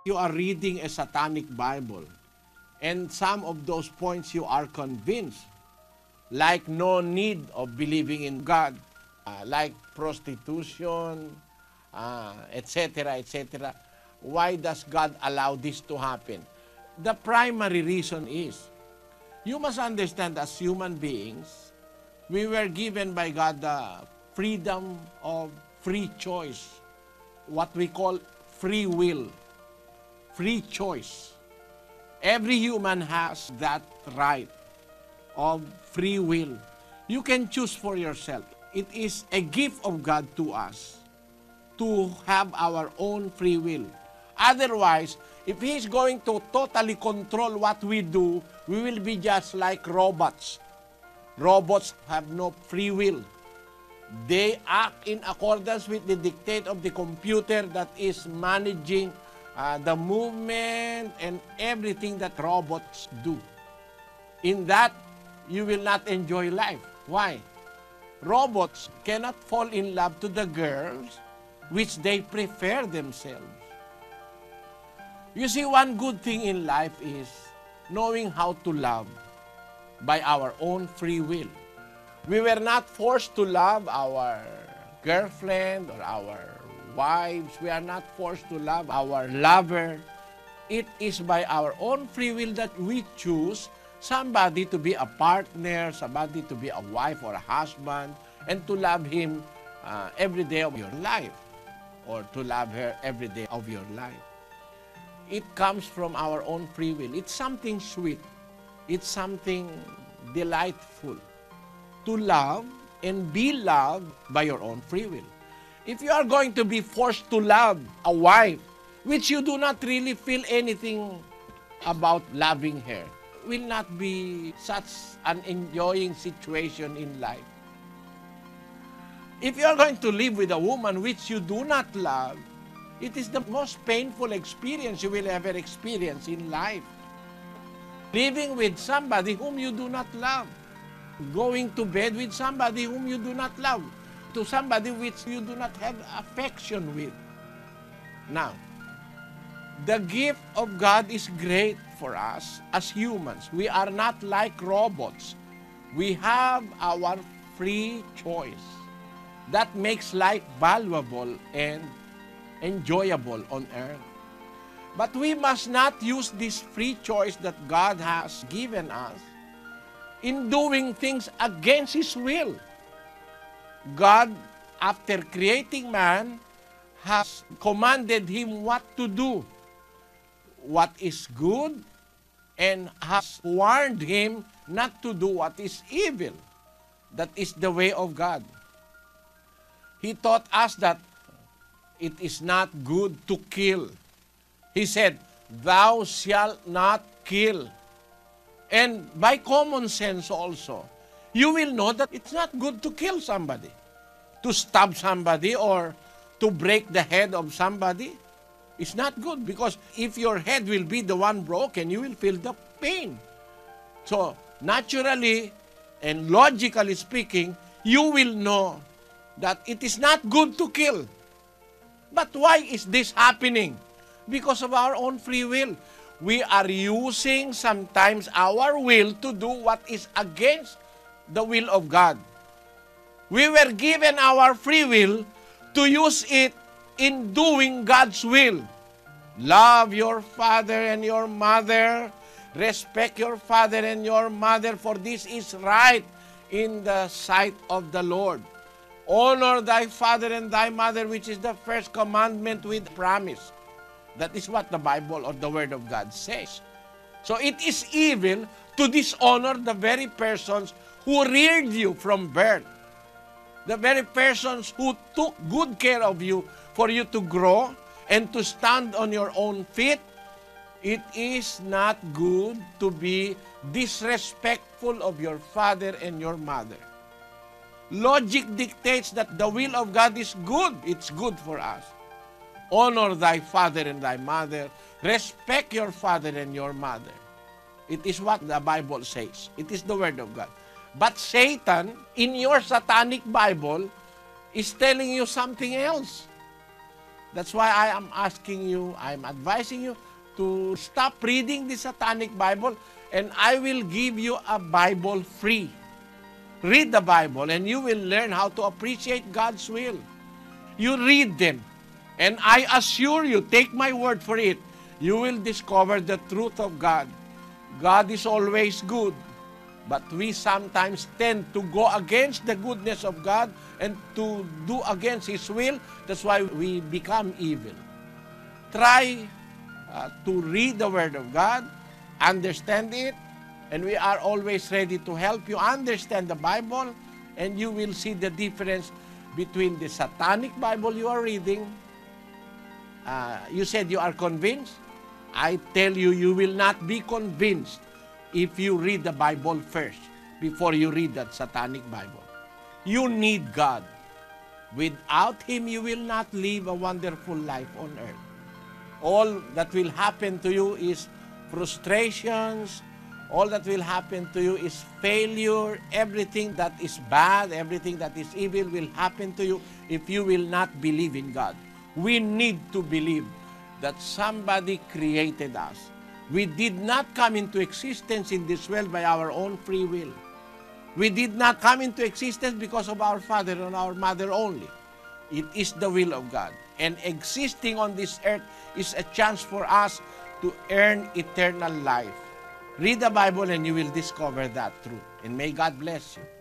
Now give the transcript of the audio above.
You are reading a satanic Bible, and some of those points you are convinced, like no need of believing in God, like prostitution, etc., etc. Why does God allow this to happen? The primary reason is, you must understand, as human beings, we were given by God the freedom of free choice, what we call free will, free choice. Every human has that right of free will. You can choose for yourself. It is a gift of God to us to have our own free will. Otherwise, if He's going to totally control what we do, we will be just like robots. Robots have no free will. They act in accordance with the dictate of the computer that is managing the movement and everything that robots do. In that, you will not enjoy life. Why? Robots cannot fall in love to the girls which they prefer themselves. You see, one good thing in life is knowing how to love by our own free will. We were not forced to love our girlfriend or our wives. We are not forced to love our lover. It is by our own free will that we choose somebody to be a partner, somebody to be a wife or a husband, and to love him every day of your life, or to love her every day of your life. It comes from our own free will. It's something sweet. It's something delightful to love and be loved by your own free will. If you are going to be forced to love a wife, which you do not really feel anything about loving her, will not be such an enjoying situation in life. If you are going to live with a woman which you do not love, it is the most painful experience you will ever experience in life. Living with somebody whom you do not love. Going to bed with somebody whom you do not love. To somebody which you do not have affection with. Now, the gift of God is great for us as humans. We are not like robots. We have our free choice. That makes life valuable and enjoyable on earth. But we must not use this free choice that God has given us in doing things against His will. God, after creating man, has commanded him what to do, what is good, and has warned him not to do what is evil. That is the way of God. He taught us that it is not good to kill. He said, "Thou shalt not kill." And by common sense also, you will know that it's not good to kill somebody, to stab somebody, or to break the head of somebody. It's not good, because if your head will be the one broken, you will feel the pain. So, naturally and logically speaking, you will know that it is not good to kill. But why is this happening? Because of our own free will. We are using sometimes our will to do what is against the will of God. We were given our free will to use it in doing God's will. Love your father and your mother. Respect your father and your mother, for this is right in the sight of the Lord. Honor thy father and thy mother, which is the first commandment with promise. That is what the Bible or the Word of God says. So it is evil to dishonor the very persons who reared you from birth. The very persons who took good care of you for you to grow and to stand on your own feet. It is not good to be disrespectful of your father and your mother. Logic dictates that the will of God is good. It's good for us. Honor thy father and thy mother. Respect your father and your mother. It is what the Bible says. It is the Word of God. But Satan, in your satanic Bible, is telling you something else. That's why I am asking you, I'm advising you to stop reading the Satanic Bible, and I will give you a Bible free. Read the Bible and you will learn how to appreciate God's will. You read them, and I assure you, take my word for it, you will discover the truth of God. God is always good, but we sometimes tend to go against the goodness of God and to do against His will. That's why we become evil. Try to read the Word of God, understand it, and we are always ready to help you understand the Bible, and you will see the difference between the Satanic Bible you are reading. You said you are convinced. I tell you, you will not be convinced if you read the Bible first before you read that Satanic Bible. You need God. Without Him, you will not live a wonderful life on earth. All that will happen to you is frustrations. All that will happen to you is failure. Everything that is bad, everything that is evil will happen to you if you will not believe in God. We need to believe that somebody created us. We did not come into existence in this world by our own free will. We did not come into existence because of our father and our mother only. It is the will of God. And existing on this earth is a chance for us to earn eternal life. Read the Bible and you will discover that truth. And may God bless you.